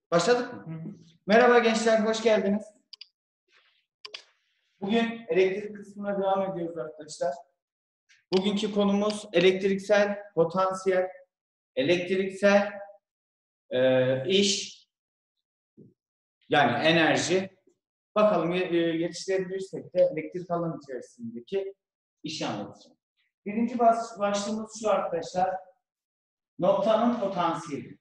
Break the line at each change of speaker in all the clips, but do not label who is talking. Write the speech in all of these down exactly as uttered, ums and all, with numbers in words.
Başladık mı? Hı hı. Merhaba gençler, hoş geldiniz. Bugün elektrik kısmına devam ediyoruz arkadaşlar. Bugünkü konumuz elektriksel potansiyel, elektriksel e, iş, yani enerji. Bakalım e, yetiştirebilirsek de elektrik alan içerisindeki işi anlatacağım. Birinci baş, başlığımız şu arkadaşlar, noktanın potansiyeli.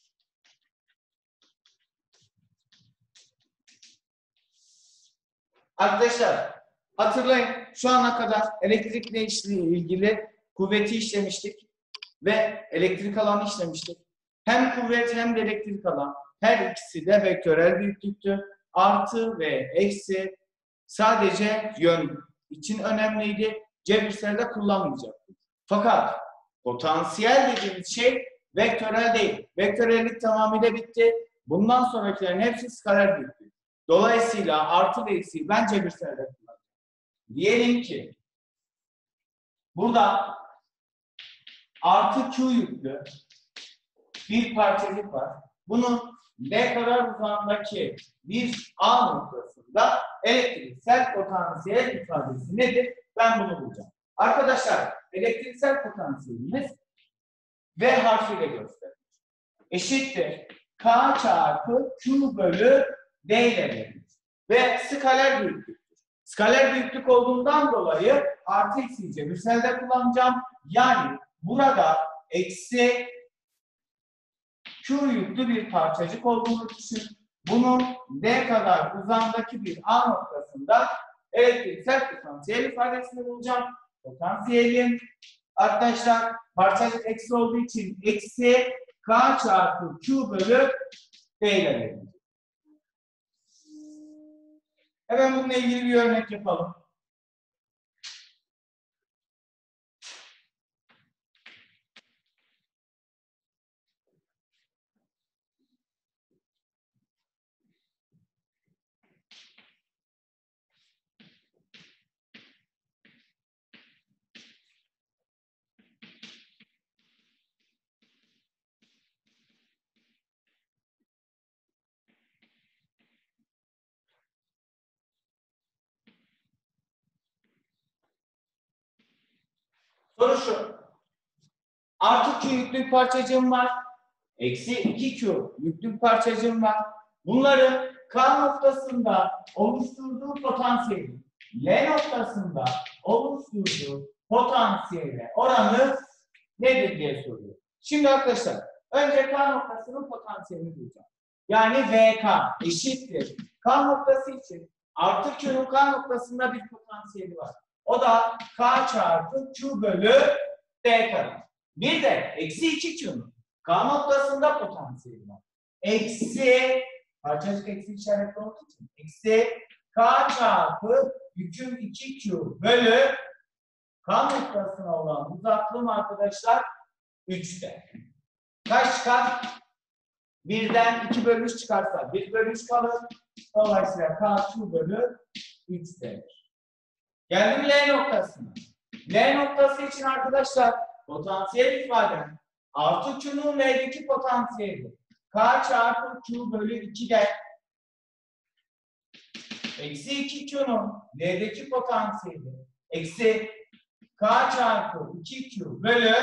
Arkadaşlar hatırlayın, şu ana kadar elektrikle ilgili kuvveti işlemiştik ve elektrik alanı işlemiştik. Hem kuvvet hem de elektrik alan, her ikisi de vektörel büyüklüktü. Artı ve eksi sadece yön için önemliydi. Cebirselde kullanmayacaktık. Fakat potansiyel dediğimiz şey vektörel değil. Vektörellik tamamıyla bitti. Bundan sonrakilerin hepsi skaler büyüklük. Dolayısıyla artı ve eksiği ben cebirselde kullanacağım. Diyelim ki burada artı Q yüklü bir parçacık var. Bunun L kadar uzağındaki bir A noktasında elektriksel potansiyel ifadesi nedir? Ben bunu bulacağım. Arkadaşlar elektriksel potansiyelimiz V harfiyle gösterilir. Eşittir K çarpı Q bölü D ile verilir. Ve skaler büyüklüktür. Skaler büyüklük olduğundan dolayı artı eksiği cebirselde kullanacağım. Yani burada eksi Q yüklü bir parçacık olduğunu düşün. Bunun D kadar uzandaki bir A noktasında elektriksel potansiyel ifadesini bulacağım. Potansiyelim arkadaşlar parçacık eksi olduğu için eksi K çarpı Q bölü D ile verilir. Hemen bununla ilgili bir örnek yapalım. Soru şu. Artı Q yüklü bir parçacığım var. Eksi iki Q yüklü bir parçacığım var. Bunların K noktasında oluşturduğu potansiyeli L noktasında oluşturduğu potansiyele oranı nedir diye soruyor. Şimdi arkadaşlar önce K noktasının potansiyelini bulacağım. Yani V K eşittir. K noktası için artı Q'nun K noktasında bir potansiyeli var. O da K çarpı Q bölü D kare. Bir de eksi iki Q'nun K noktasında potansiyeli var. Eksi, parçacık eksi işaretli olduğu için, eksi K çarpı yüküm iki Q bölü K noktasına olan uzaklığım arkadaşlar üçte. Kaç çıkar? birden iki bölü üç çıkarsa bir bölü üç kalır. Dolayısıyla K Q bölü üçtedir. Geldim L noktasına. L noktası için arkadaşlar potansiyel ifadem artı Q'nun L'deki potansiyeli K çarpı Q bölü iki'de eksi iki Q'nun L'deki potansiyeli eksi K çarpı iki Q bölü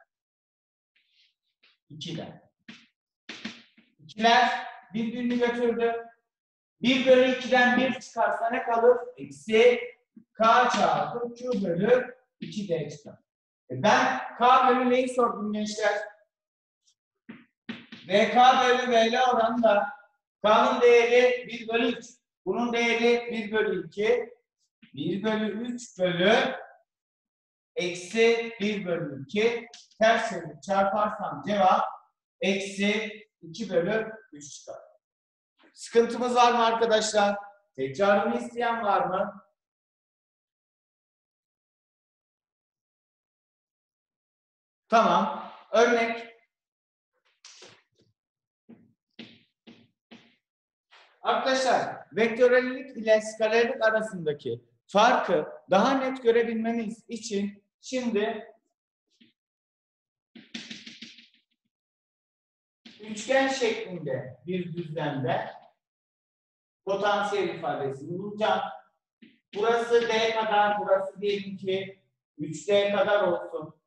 iki'de. İkiler birbirini götürdü. bir bölü iki'den bir çıkarsa ne kalır? Eksi K çarpı Q bölü iki'de çıkar. E ben K bölü L'yi sordum gençler. V K bölü V L oranında K'nın değeri bir bölü üç. Bunun değeri bir bölü iki. bir bölü üç bölü eksi bir bölü iki. Ters çevirip çarparsam cevap eksi iki bölü üç çıkar. Sıkıntımız var mı arkadaşlar? Tekrarını isteyen var mı? Tamam. Örnek. Arkadaşlar, vektörellik ile skalerlik arasındaki farkı daha net görebilmeniz için şimdi üçgen şeklinde bir düzlemde potansiyel ifadesini bulacağım. Burası D kadar, burası diyelim ki üç D kadar olsun.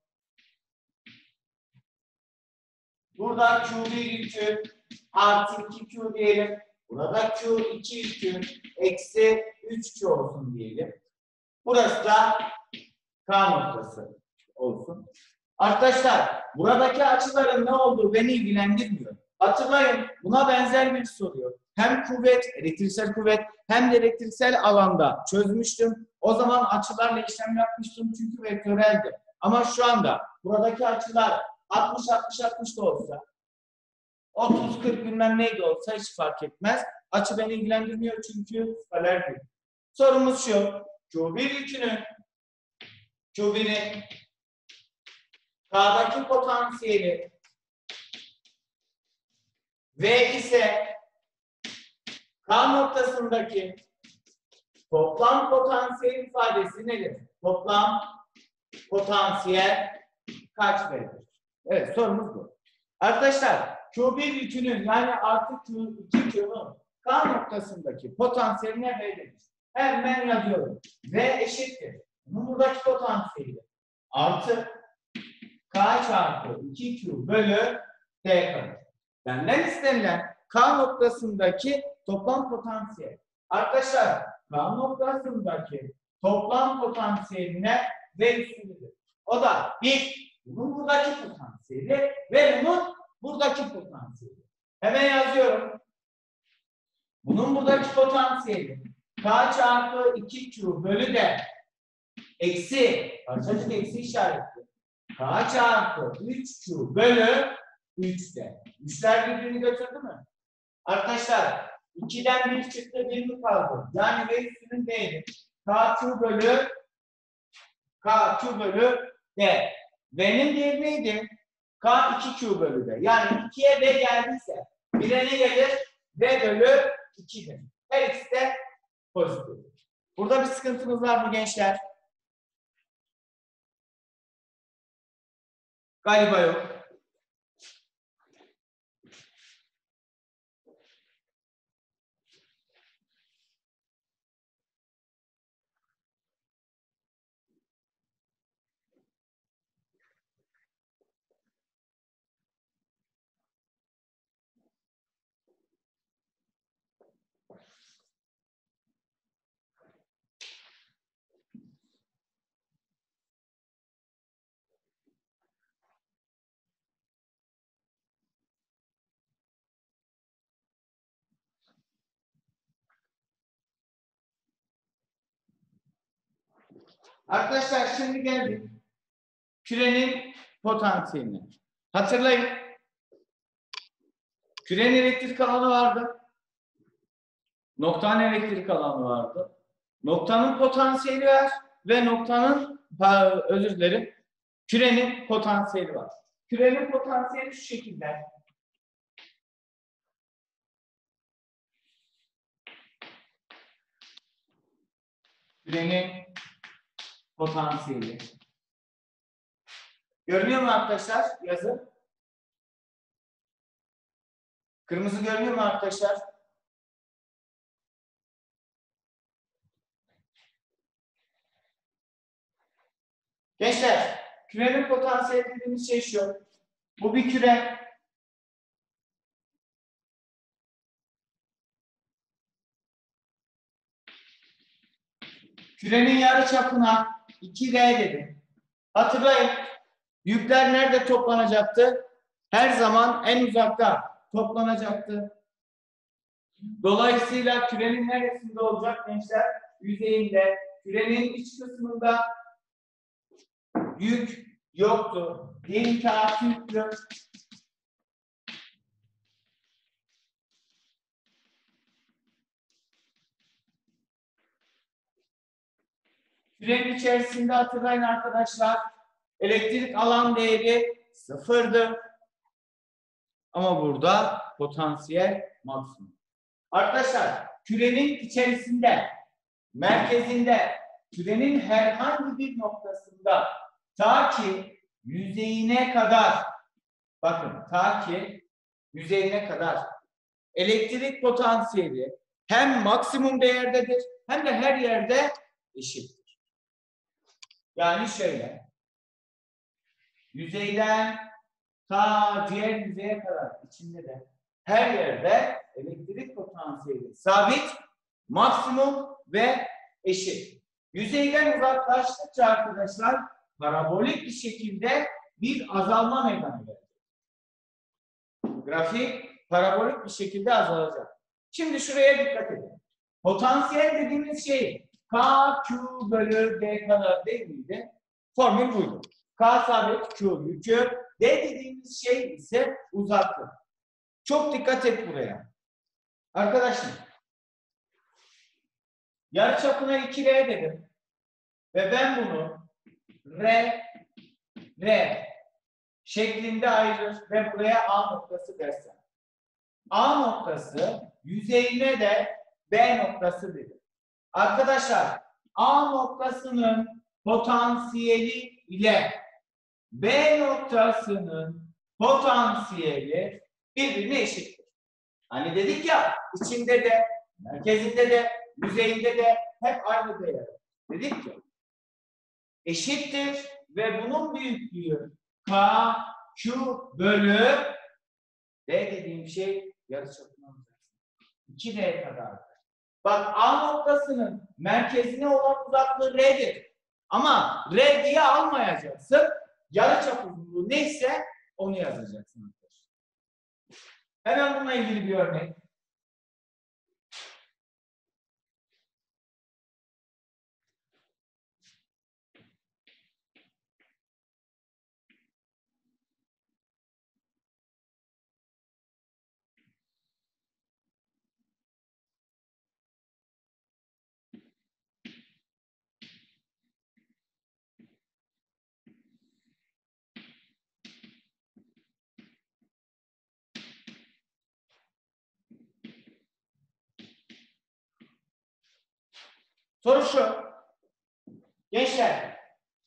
Burada Q bir yükü artı iki Q diyelim. Burada Q iki yükü eksi üç Q olsun diyelim. Burası da K noktası olsun. Arkadaşlar buradaki açıların ne olduğu beni ilgilendirmiyor. Hatırlayın buna benzer bir soruyu hem kuvvet, elektriksel kuvvet hem de elektriksel alanda çözmüştüm. O zaman açılarla işlem yapmıştım çünkü vektöreldi. Ama şu anda buradaki açılar altmış altmış altmış da olsa otuz kırk bilmem neydi olsa hiç fark etmez. Açı beni ilgilendirmiyor çünkü skaler değil. Sorumuz şu. Q bir yükünün Q bir'in K'daki potansiyeli V ise K noktasındaki toplam potansiyel ifadesi nedir? Toplam potansiyel kaç verir? Evet sorumuz bu. Arkadaşlar Q bir yükünün yani artı Q iki Q'nun K noktasındaki potansiyeline V denir. Hemen yazıyorum. V eşittir. Bunun buradaki potansiyeli artı K çarpı iki Q bölü D kalır. Benden istenilen K noktasındaki toplam potansiyel. Arkadaşlar K noktasındaki toplam potansiyeline V üstündedir. O da bir, bunun buradaki potansiyeli ve bunun buradaki potansiyeli. Hemen yazıyorum. Bunun buradaki potansiyeli K çarpı iki Q bölü D eksi, parçacık eksi işaretli. K çarpı üç Q bölü üç D. üçler birbirini götürdü mü? Arkadaşlar ikiden bir çıktı, bir mi kaldı? Yani V üstünün değeri K Q bölü K Q bölü D. V'nin değeri neydi? K iki Q bölü D. Yani ikiye V geldiyse bire ne gelir? V bölü iki'dir. Her ikisi de pozitif. Burada bir sıkıntımız var mı gençler? Galiba yok. Arkadaşlar şimdi geldik kürenin potansiyeline. Hatırlayın. Kürenin elektrik alanı vardı. Noktanın elektrik alanı vardı. Noktanın potansiyeli var ve noktanın, özür dilerim, kürenin potansiyeli var. Kürenin potansiyeli şu şekilde. Kürenin potansiyeli. Görünüyor mu arkadaşlar yazı? Kırmızı görünüyor mu arkadaşlar? Gençler, kürenin potansiyeli dediğimiz şey şu. Bu bir küre. Kürenin yarıçapına iki R dedim. Hatırlayın. Yükler nerede toplanacaktı? Her zaman en uzakta toplanacaktı. Dolayısıyla kürenin neresinde olacak gençler? Yüzeyinde. Kürenin iç kısmında yük yoktu. Diyelim ki artı yüklü. Kürenin içerisinde hatırlayın arkadaşlar. Elektrik alan değeri sıfırdı. Ama burada potansiyel maksimum. Arkadaşlar kürenin içerisinde, merkezinde, kürenin herhangi bir noktasında ta ki yüzeyine kadar, bakın ta ki yüzeyine kadar elektrik potansiyeli hem maksimum değerdedir hem de her yerde eşittir. Yani şöyle, yüzeyden ta diğer yüzeye kadar içinde de her yerde elektrik potansiyeli sabit, maksimum ve eşit. Yüzeyden uzaklaştıkça arkadaşlar parabolik bir şekilde bir azalma meydana gelecek. Grafik parabolik bir şekilde azalacak. Şimdi şuraya dikkat edin. Potansiyel dediğimiz şey K, Q bölü D kadar değil miydi? Formül buydu. K sabit, Q yükü. D dediğimiz şey ise uzaklık. Çok dikkat et buraya. Arkadaşlar, yarıçapına iki R dedim. Ve ben bunu R, R şeklinde ayırır ve buraya A noktası dersem. A noktası yüzeyine de B noktası dedim. Arkadaşlar, A noktasının potansiyeli ile B noktasının potansiyeli birbirine eşittir. Hani dedik ya, içinde de, merkezinde de, yüzeyinde de hep aynı değer. Dedik ki eşittir ve bunun büyüklüğü K, Q bölü D dediğim şey yarıçapına olacaksın. iki D kadar. Bak, A noktasının merkezine olan uzaklığı R'dir. Ama R diye almayacaksın. Yarıçap uzunluğu neyse onu yazacaksın arkadaşlar. Hemen bununla ilgili bir örnek. Soru şu. Gençler.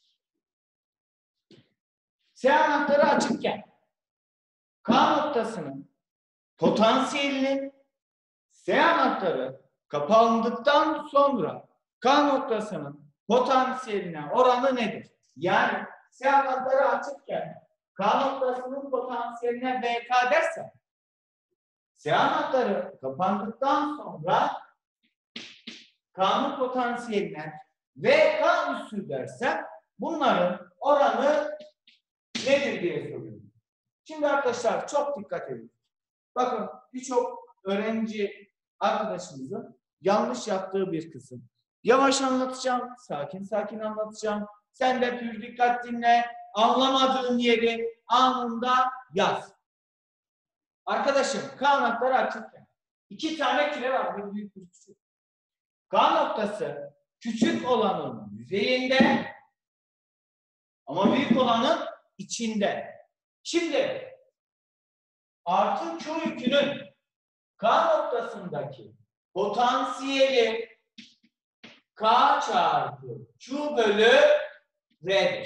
S anahtarı açıkken K noktasının potansiyelinin S anahtarı kapandıktan sonra K noktasının potansiyeline oranı nedir? Yani S anahtarı açıkken K noktasının potansiyeline V K dersen S anahtarı kapandıktan sonra K'nın potansiyeline V K üssü dersem bunların oranı nedir diye soruyorum. Şimdi arkadaşlar çok dikkat edin. Bakın birçok öğrenci arkadaşımızın yanlış yaptığı bir kısım. Yavaş anlatacağım, sakin sakin anlatacağım. Sen de pür dikkat dinle, anlamadığın yeri anında yaz. Arkadaşım, K anahtarı açıkken iki tane küre var, bir büyük bir küçük. K noktası küçük olanın yüzeyinde ama büyük olanın içinde. Şimdi artı Q yükünün K noktasındaki potansiyeli K çarpı Q bölü R'dir.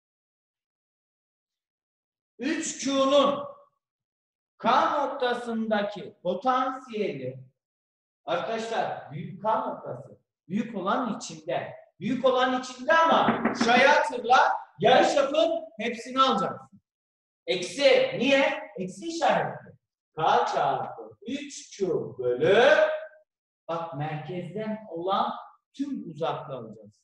üç Q'nun K noktasındaki potansiyeli arkadaşlar büyük K noktası büyük olan içinde. Büyük olan içinde ama şuraya hatırla, yarıçapın hepsini alacaksın. Eksi. Niye? Eksi işaretli. K çarpı üç Q bölü bak merkezden olan tüm uzaklığı alacaksın.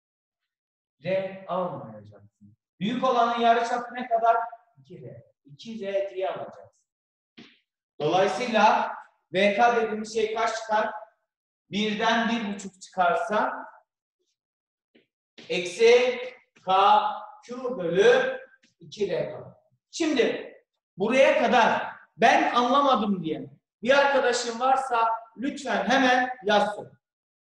R almayacaksın. Büyük olanın yarıçapı ne kadar? iki R. iki R diye alacaksın. Dolayısıyla V K dediğimiz şey kaç çıkar? birden bir buçuk çıkarsa eksi K Q bölü iki R kalır. Şimdi buraya kadar ben anlamadım diye bir arkadaşım varsa lütfen hemen yazsın.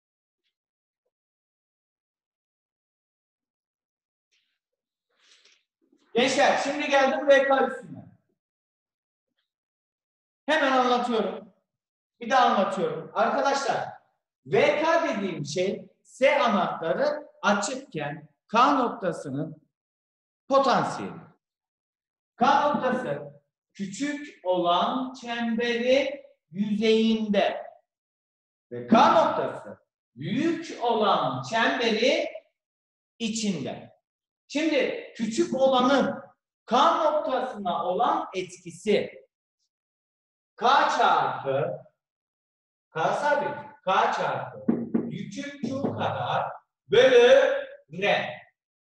Gençler şimdi geldim V K üstüne. Hemen anlatıyorum. Bir daha anlatıyorum. Arkadaşlar V K dediğim şey S anahtarı açıkken K noktasının potansiyeli. K noktası küçük olan çemberi yüzeyinde ve K noktası büyük olan çemberi içinde. Şimdi küçük olanın K noktasına olan etkisi K çarpı K sabit K çarpı yükü Q kadar bölü R.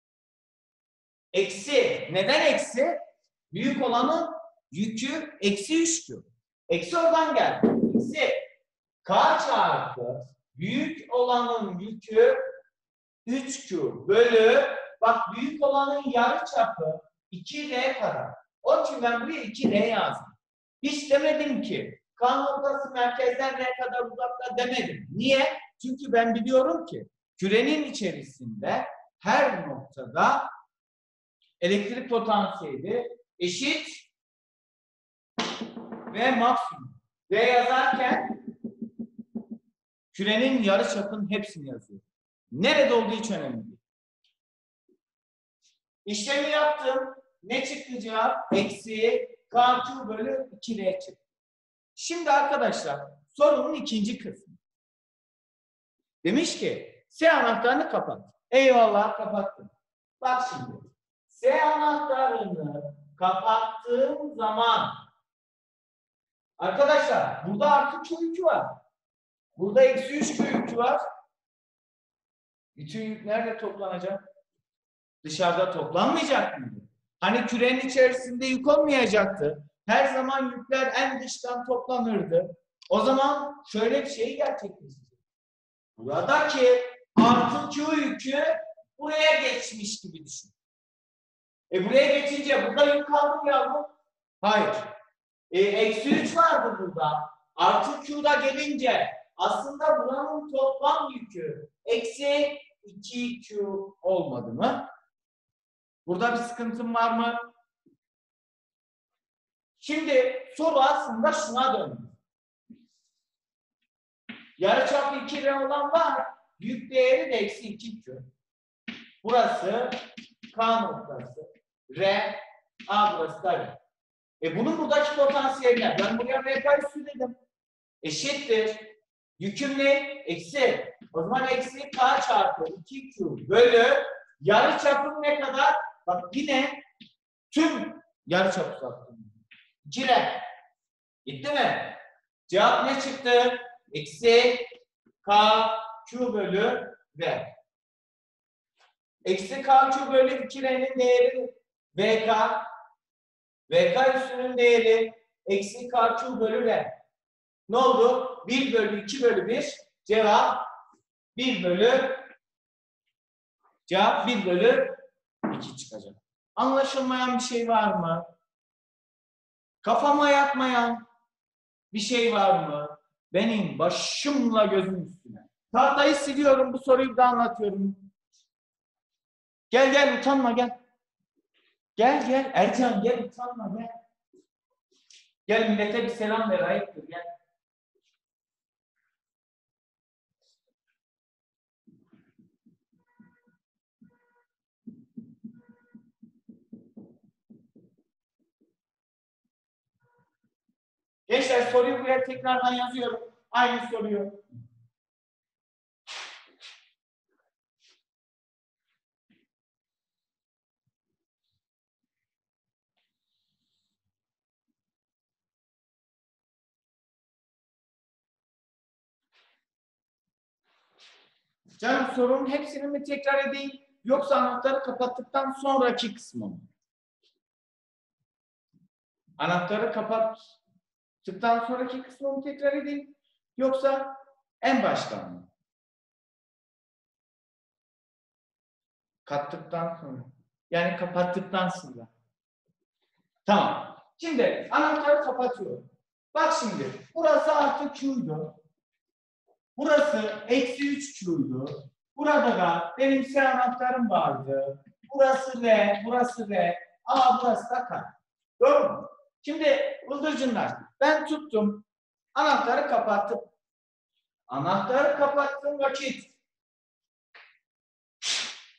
Eksi. Neden eksi? Büyük olanın yükü eksi üç Q. Eksi oradan geldi. Eksi K çarpı büyük olanın yükü üç Q bölü bak büyük olanın yarıçapı iki R kadar. Onun için ben buraya iki R yazdım. Hiç demedim ki K noktası merkezden R kadar uzakta demedim. Niye? Çünkü ben biliyorum ki kürenin içerisinde her noktada elektrik potansiyeli eşit ve maksimum. V yazarken kürenin yarıçapının hepsini yazıyor. Nerede olduğu hiç önemli değil. İşlemi yaptım. Ne çıktı cevap? Eksi K Q bölü iki R çıktı. Şimdi arkadaşlar sorunun ikinci kısmı. Demiş ki S anahtarını kapat. Eyvallah kapattım. Bak şimdi. S anahtarını kapattığım zaman arkadaşlar burada artı Q yükü var. Burada eksi üç Q yükü var. Bütün yük nerede toplanacak? Dışarıda toplanmayacak mıydı? Hani kürenin içerisinde yük olmayacaktı. Her zaman yükler en dıştan toplanırdı. O zaman şöyle bir şey gerçekleşecek. Buradaki artı Q yükü buraya geçmiş gibi düşün. E buraya geçince burada yük kaldı mı yavrum? Hayır. E, eksi üç vardı burada. Artı Q'da gelince aslında buranın toplam yükü eksi iki Q olmadı mı? Burada bir sıkıntım var mı? Şimdi soru aslında şuna döndü. Yarıçapı iki R olan var. Yük değeri de eksi iki Q. Burası K noktası. R. A burası da R. E bunun buradaki potansiyeller. Ben buraya V K üstü dedim. Eşittir. Yüküm ne? Eksi. O zaman eksi K çarpı iki Q bölü yarıçapım ne kadar? Bak yine tüm yarıçap uzattım. iki R. Gitti mi? Cevap ne çıktı? Eksi K Q bölü V. Eksi K Q bölü iki R'nin değeri V K. V K üstünün değeri eksi K Q bölü R. Ne oldu? bir bölü iki bölü bir. Cevap bir bölü cevap bir bölü iki çıkacak. Anlaşılmayan bir şey var mı? Kafama yatmayan bir şey var mı? Benim başımla gözüm üstüne. Tahtayı siliyorum, bu soruyu da anlatıyorum. Gel gel utanma gel. Gel gel Ercan gel utanma gel. Gel millete bir selam ver ayıptır gel. Gençler soruyu buraya tekrardan yazıyorum. Aynı soruyu. Canım sorunun hepsini mi tekrar edeyim? Yoksa anahtarı kapattıktan sonraki kısmı mı? Anahtarı kapattıktan sonraki kısmı mı tekrar edeyim? Yoksa en baştan mı? Kattıktan sonra. Yani kapattıktan sonra. Tamam. Şimdi anahtarı kapatıyorum. Bak şimdi. Burası artı Q'ydu. Burası eksi üç Q'ydu. Burada da benim S anahtarım vardı. Burası R, burası R. Ama burası da K. Doğru mu? Şimdi bıldırcınlar. Ben tuttum. Anahtarı kapattım. Anahtarı kapattığım vakit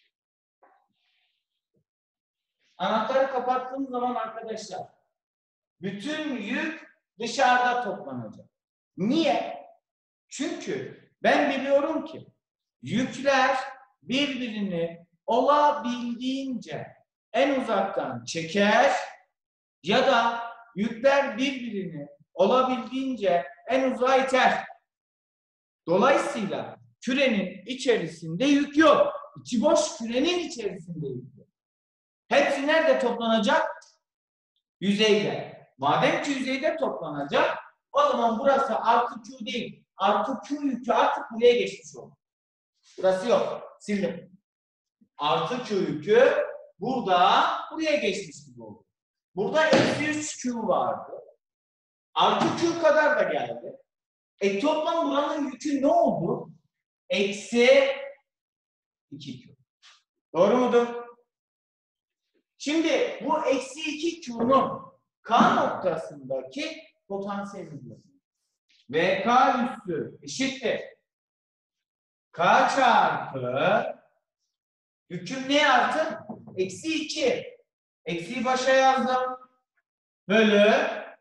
anahtarı kapattığım zaman arkadaşlar bütün yük dışarıda toplanacak. Niye? Çünkü ben biliyorum ki yükler birbirini olabildiğince en uzaktan çeker ya da yükler birbirini olabildiğince en uzağa iter. Dolayısıyla kürenin içerisinde yük yok. İçi boş kürenin içerisinde yük yok. Hepsi nerede toplanacak? Yüzeyde. Madem ki yüzeyde toplanacak, o zaman burası artı Q değil. Artı Q yükü artık buraya geçmiş olur. Burası yok. Sildim. Artı Q yükü burada buraya geçmiş gibi oldu. Burada eksi üç Q vardı. Artı Q kadar da geldi. E toplam buranın yükü ne oldu? Eksi iki Q. Doğru mudur? Şimdi bu eksi iki Q'nun K noktasındaki potansiyelini bulacağız. V K üssü eşittir. K çarpı yüküm ne yazdım? Eksi iki. Eksiyi başa yazdım. Bölü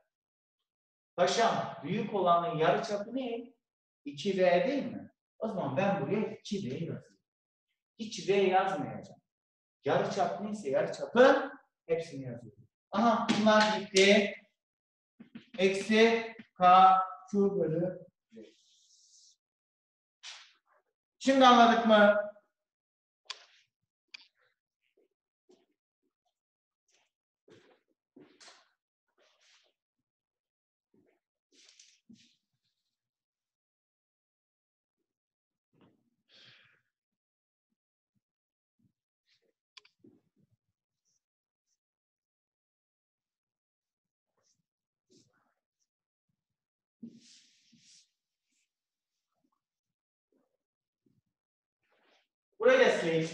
paşam büyük olanın yarıçapı ne? iki V değil mi? O zaman ben buraya iki V yazıyorum. Hiç V yazmayacağım. Yarıçap neyse yarıçapın hepsini yazıyorum. Aha bunlar gitti. Eksi K Q bölü V. Şimdi anladık mı? Burayı da sileyim.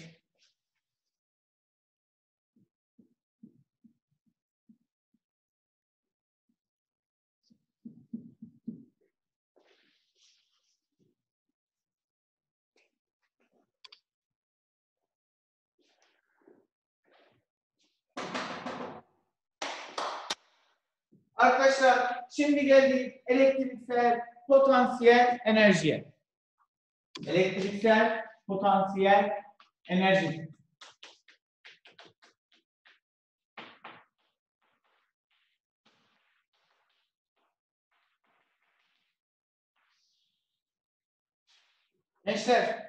Arkadaşlar şimdi geldik elektriksel potansiyel enerjiye. Elektriksel potansiyel enerji. Gençler,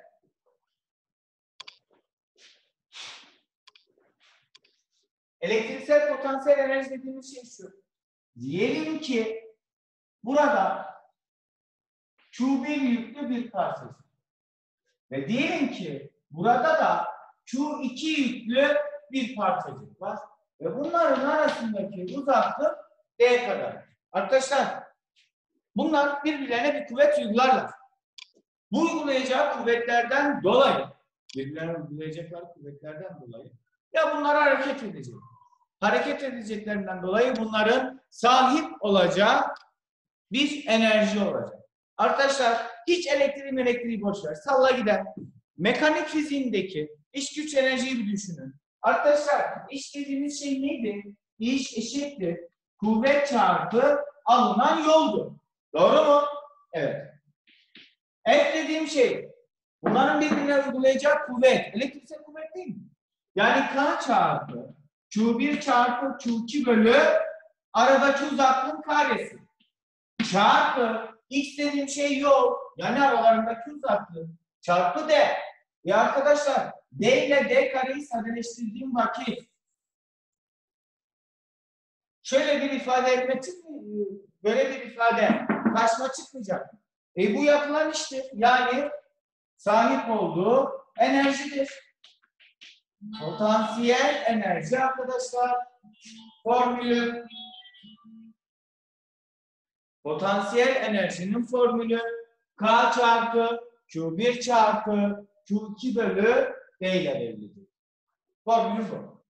elektriksel potansiyel enerji dediğimiz şey şu. Diyelim ki burada Q bir yüklü bir parçası. Ve diyelim ki burada da Q iki yüklü bir parçacık var. Ve bunların arasındaki uzaklık D kadar. Arkadaşlar bunlar birbirlerine bir kuvvet uygularlar. Bu uygulayacağı kuvvetlerden dolayı, birbirlerine uygulayacakları kuvvetlerden dolayı ya bunlar hareket edecek. Hareket edeceklerinden dolayı bunların sahip olacağı bir enerji olacak. Arkadaşlar hiç elektriği elektriği boş ver. Salla gider. Mekanik fiziğindeki iş güç enerjiyi bir düşünün. Arkadaşlar iş dediğimiz şey neydi? İş eşittir kuvvet çarpı alınan yoldu. Doğru mu? Evet. F dediğim şey bunların birbirine uygulayacağı kuvvet. Elektriksel kuvvet değil mi? Yani K çarpı Q bir çarpı Q iki bölü aradaki uzaklığın karesi. Çarpı X dediğim şey yol. Yani aralarındaki uzaklık. Çarpı D. Ya arkadaşlar D ile D kareyi sadeleştirdiğim vakit şöyle bir ifade etme çıkmıyor. Böyle bir ifade karşıma çıkmayacak. E bu yapılan iştir. Yani sahip olduğu enerjidir. Potansiyel enerji arkadaşlar. Formülü. Potansiyel enerjinin formülü K çarpı Q bir çarpı Q iki bölü D ile belirlidir. Formülü bu.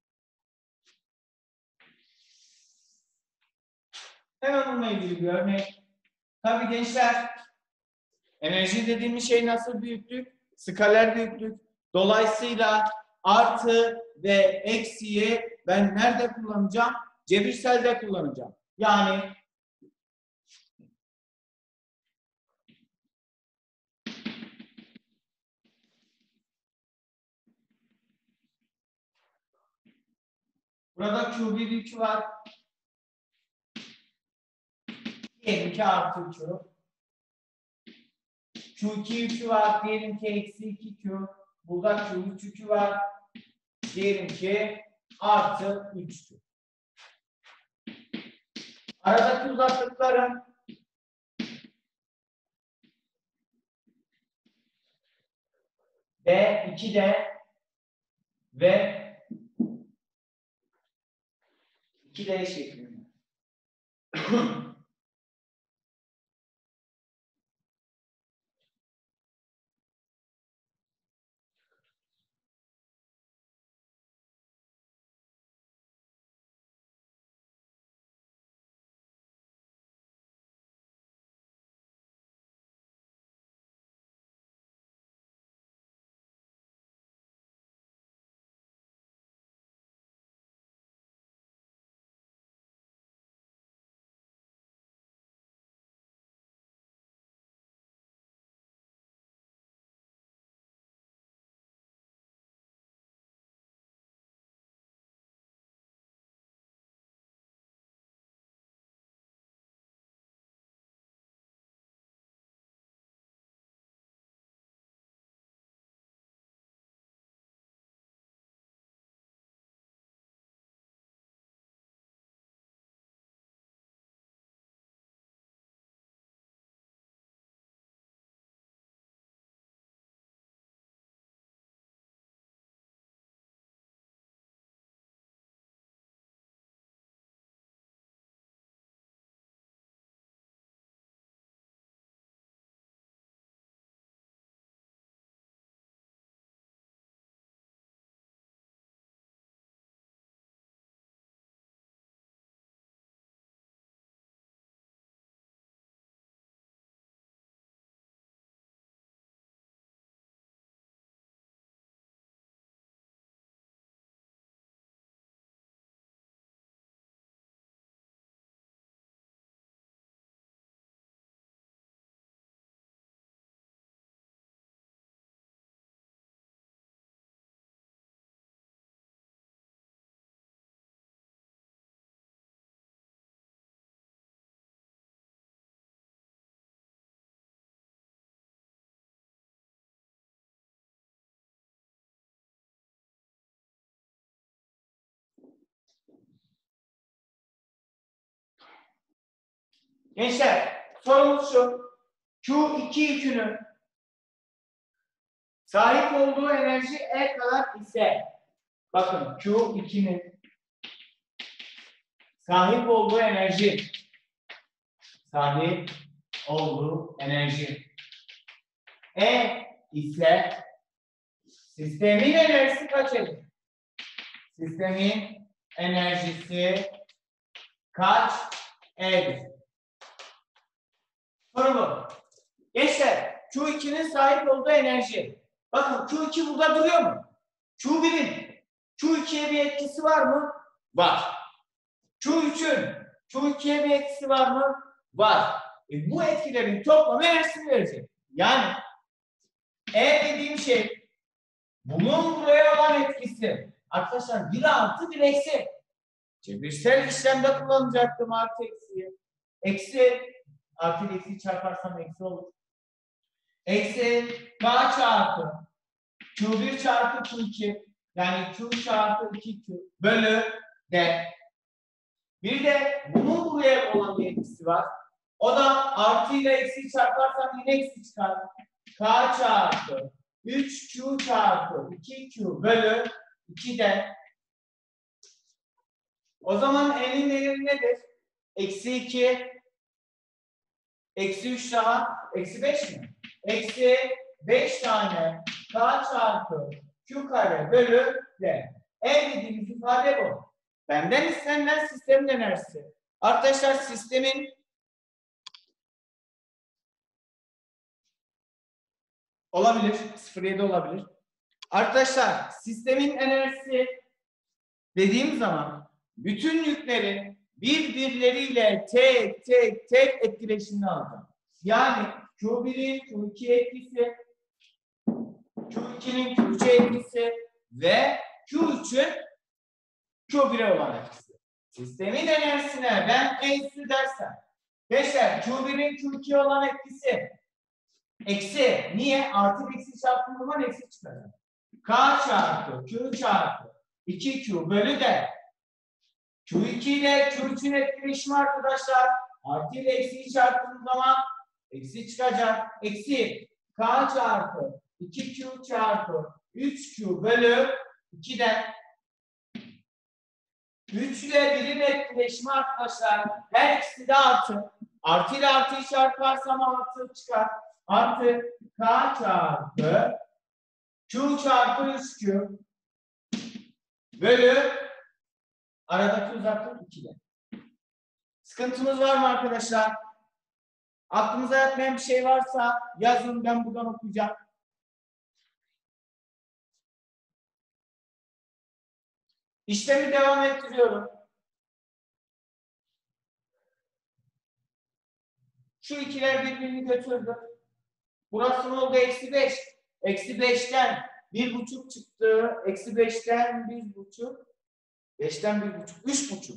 Hemen bununla ilgili bir örnek. Tabii gençler, enerji dediğimiz şey nasıl büyüklük? Skaler büyüklük. Dolayısıyla artı ve eksiyi ben nerede kullanacağım? Cebirselde kullanacağım. Yani burada Q bir yükü var. Diyelim ki artı Q. Q iki yükü var. Diyelim ki eksi iki Q. Burada Q üç yükü var. Diyelim ki artı üç Q. Aradaki uzaklıkların D iki D ve iki D şeklinde. Gençler, sorumuz şu. Q iki yükünün sahip olduğu enerji E kadar ise, bakın Q ikinin sahip olduğu enerji sahip olduğu enerji E ise sistemin enerjisi kaç eder? Sistemin enerjisi kaç eder? Soru bu. Gençler, Q ikinin sahip olduğu enerji. Bakın Q iki burada duruyor mu? Q birin Q ikiye bir etkisi var mı? Var. Q üçün Q ikiye bir etkisi var mı? Var. E bu etkilerin toplamı enerjisini verecek. Yani E dediğim şey bunun buraya olan etkisi. Arkadaşlar bir artı bir eksi. Cebirsel işlemde kullanacaktım artı eksiyi. Eksi artı eksi çarparsam eksi olur. Eksi K çarpı Q bir çarpı Q iki yani Q çarpı iki Q bölü D. Bir de bunun buraya olan bir etkisi var. O da artı ile eksi çarparsam yine eksi çıkar. K çarpı üç Q çarpı iki Q bölü iki D. O zaman N'in değeri nedir? Eksi iki, eksi üç daha, eksi beş mi? Eksi beş tane K çarpı Q kare bölü D. E dediğimiz ifade bu. Benden istenilen sistemin enerjisi. Arkadaşlar sistemin olabilir, sıfır virgül yedi olabilir. Arkadaşlar sistemin enerjisi dediğim zaman bütün yüklerin birbirleriyle tek tek tek etkileşimini alacağım. Yani Q bir'in Q iki'ye etkisi, Q iki'nin Q üç'e etkisi ve Q üç'ün Q bir'e olan etkisi. Sistemin enerjisine ben eksi dersem, gençler Q bir'in Q iki'ye olan etkisi eksi. Niye? Artı eksi çarptığım zaman eksi çıkacak. K çarpı Q çarpı iki Q bölü de Q iki ile Q üç'ün etkileşimi arkadaşlar. Artı ile eksiyi çarptığım zaman eksi çıkacak. Eksi K çarpı iki Q çarpı üç Q bölü iki'den üç ile bir'in etkileşimi arkadaşlar. Her ikisi de artı. Artı ile artıyı çarparsam artı çıkar. Artı K çarpı Q çarpı üç Q bölü aradaki uzaklık iki'de. Sıkıntımız var mı arkadaşlar? Aklınıza yatmayan bir şey varsa yazın, ben buradan okuyacağım. İşlemi devam ettiriyorum. Şu ikiler birbirini götürdü. Burası ne oldu? Eksi beş. Eksi beş'ten bir buçuk çıktı. Eksi beş'ten bir buçuk. beş'ten bir buçuk. Üç buçuk.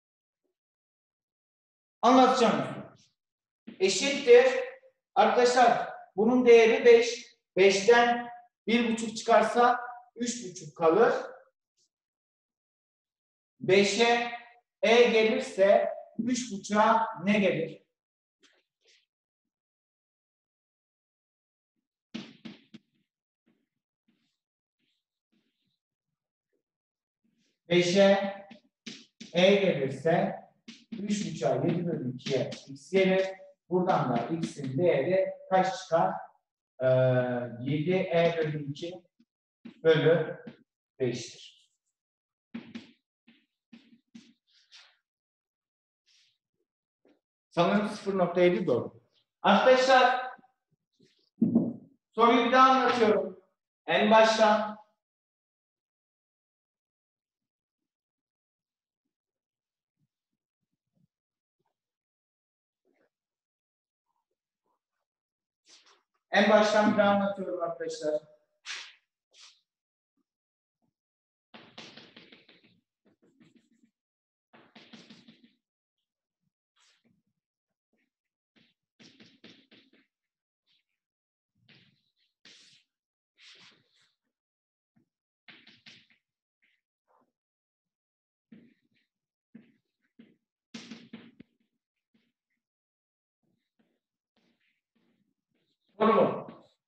Anlatacağım. Eşittir. Arkadaşlar bunun değeri beş. beş'ten bir buçuk çıkarsa üç buçuk kalır. beş'e E gelirse üç buçuk'a ne gelir? beş'e E gelirse üç buçuk'a yedi bölü iki'ye x gelir. Buradan da x'in değeri kaç çıkar? Ee, yedi E bölü iki bölü beş'tir. Sanırım sıfır nokta yedi doğru. Arkadaşlar soruyu bir daha anlatıyorum. En baştan. En baştan bir daha anlatıyorum arkadaşlar. Soru mu?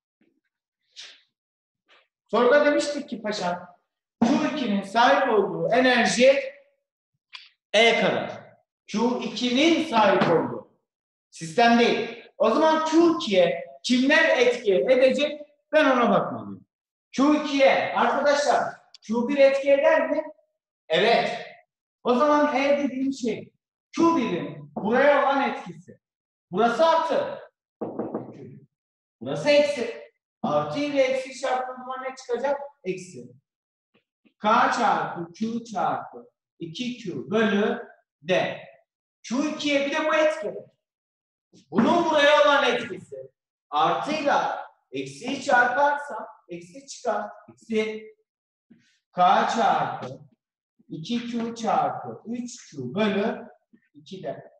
Soruda demiştik ki paşam, Q iki'nin sahip olduğu enerji E kadar. Q iki'nin sahip olduğu sistem değil. O zaman Q iki'ye kimler etki edecek? Ben ona bakmalıyım. Q iki'ye arkadaşlar Q bir etki eder mi? Evet. O zaman E dediğim şey Q bir'in buraya olan etkisi. Burası artı. Burası eksi. Artı ile eksi çarptığım zaman ne çıkacak? Eksi. K çarpı Q çarpı iki Q bölü D. Q iki'ye bir de bu etki. Bunun buraya olan etkisi. Artıyla eksiyi çarparsam eksi çıkar. Eksi K çarpı iki Q çarpı üç Q bölü iki'de.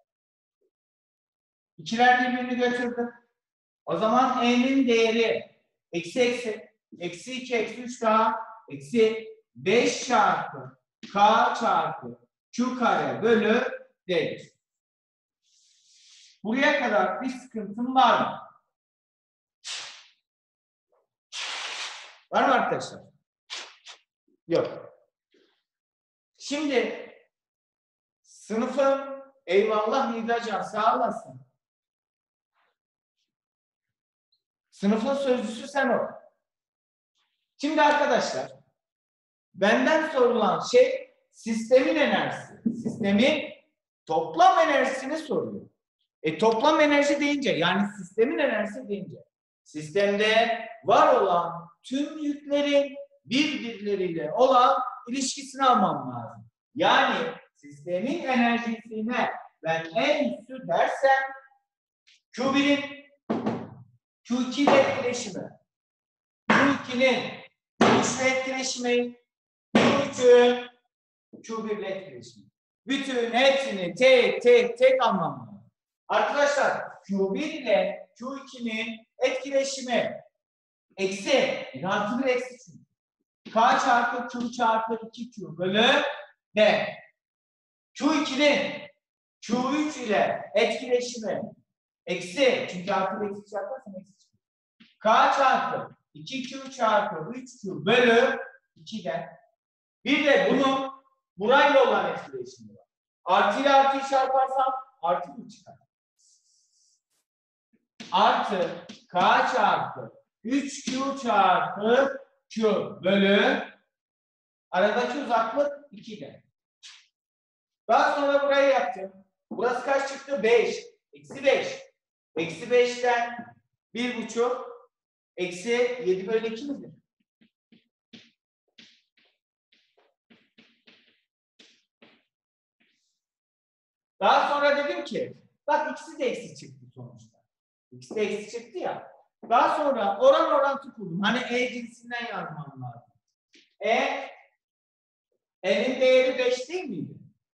İkiler birbirini götürdü. O zaman E'nin değeri eksi eksi. Eksi iki eksi üç daha eksi beş çarpı K çarpı Q kare bölü D'dir. Buraya kadar bir sıkıntım var mı? Var mı arkadaşlar? Yok. Şimdi sınıfım eyvallah Nidacan sağ olasın. Sınıfın sözcüsü sen ol. Şimdi arkadaşlar benden sorulan şey sistemin enerjisi. Sistemin toplam enerjisini soruyor. E toplam enerji deyince yani sistemin enerjisi deyince sistemde var olan tüm yüklerin birbirleriyle olan ilişkisini almam lazım. Yani sistemin enerjisine ben en üstü dersem Q bir'in Q iki ile etkileşimi, Q iki'nin Q üç ile etkileşimi, Q üçün Q bir ile etkileşimi. Bütün hepsini tek tek tek almam lazım. Arkadaşlar Q bir ile Q iki'nin etkileşimi eksi artı bir eksi çünkü. K çarpı Q çarpı iki Q bölü D. Q iki'nin Q üç ile etkileşimi eksi çünkü artı bir eksi çarparsam eksi çıkıyor. K çarpı iki Q çarpı üç Q bölü iki'den. Bir de bunun burayla olan etkileşimi var. Artı ile artıyı çarparsam artı bir çıkar. Artı K çarpı üç Q çarpı Q bölü aradaki uzaklık iki'den. Daha sonra burayı yaptım. Burası kaç çıktı? beş. Eksi beş. Eksi beş'ten bir buçuk. Eksi yedi bölü iki midir? Daha sonra dedim ki bak ikisi de eksi çıktı sonuçta. İkisi de eksi çıktı ya. Daha sonra oran orantı kurdum. Hani E cinsinden yazmam lazım. E E'nin değeri beş değil miydi?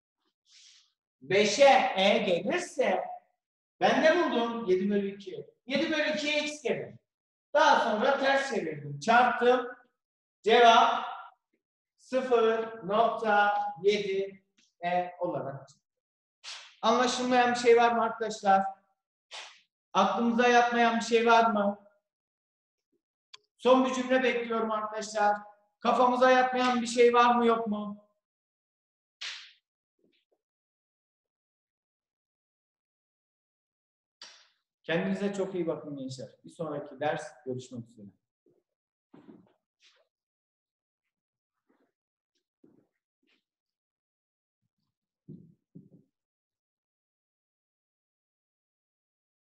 beş'e E gelirse ben ne buldum? yedi bölü iki. yedi bölü iki'ye X gelir. Daha sonra ters çevirdim. Çarptım. Cevap sıfır nokta yedi E olarak çıktı. Anlaşılmayan bir şey var mı arkadaşlar? Aklımıza yatmayan bir şey var mı? Son bir cümle bekliyorum arkadaşlar. Kafamıza yatmayan bir şey var mı yok mu? Kendinize çok iyi bakın gençler. Bir sonraki ders görüşmek üzere.